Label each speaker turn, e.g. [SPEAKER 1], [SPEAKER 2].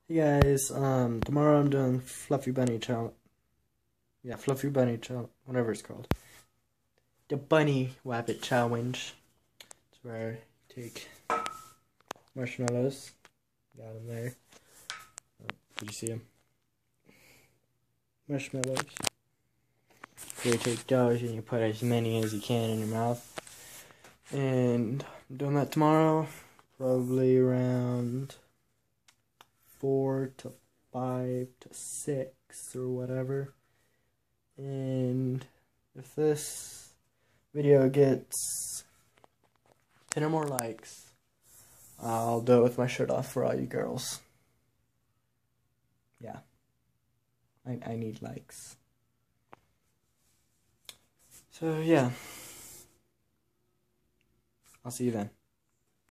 [SPEAKER 1] Hey guys, tomorrow I'm doing Fluffy Bunny challenge. Yeah, Fluffy Bunny challenge, whatever it's called. The Bunny Wabbit Challenge. It's where I take marshmallows. Got them there. Oh, did you see them? Marshmallows. So you take those and you put as many as you can in your mouth. And I'm doing that tomorrow, probably around 4 to 5 to 6 or whatever. And if this video gets 10 or more likes, I'll do it with my shirt off for all you girls. Yeah, I need likes. So yeah, I'll see you then.